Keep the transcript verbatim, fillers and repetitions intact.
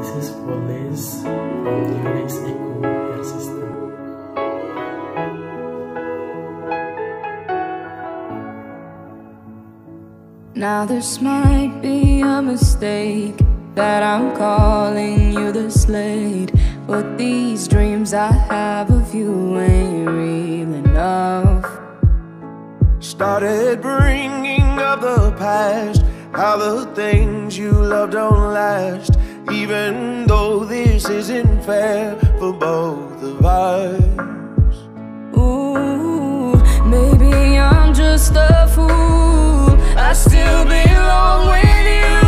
This is police from Unix Echo Air System. Now this might be a mistake that I'm calling you this late, but these dreams I have of you ain't real enough. Started bringing up the past, how the things you love don't last, even though this isn't fair for both of us. Ooh, maybe I'm just a fool, I still belong with you.